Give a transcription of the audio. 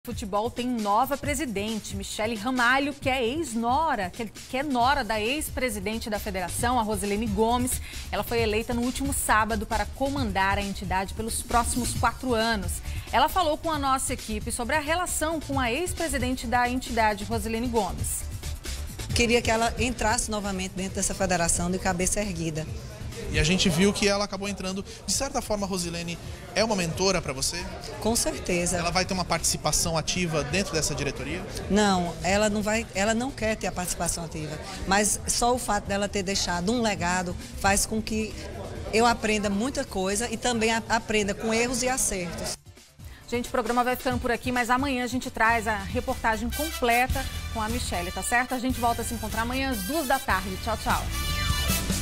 Futebol tem nova presidente, Michele Ramalho, que é ex-nora, que é nora da ex-presidente da federação, a Rosilene Gomes. Ela foi eleita no último sábado para comandar a entidade pelos próximos 4 anos. Ela falou com a nossa equipe sobre a relação com a ex-presidente da entidade, Rosilene Gomes. Queria que ela entrasse novamente dentro dessa federação de cabeça erguida. E a gente viu que ela acabou entrando. De certa forma, a Rosilene é uma mentora para você? Com certeza. Ela vai ter uma participação ativa dentro dessa diretoria? Não, ela não quer ter a participação ativa. Mas só o fato dela ter deixado um legado faz com que eu aprenda muita coisa e também aprenda com erros e acertos. Gente, o programa vai ficando por aqui, mas amanhã a gente traz a reportagem completa com a Michele, tá certo? A gente volta a se encontrar amanhã às 2 da tarde. Tchau, tchau.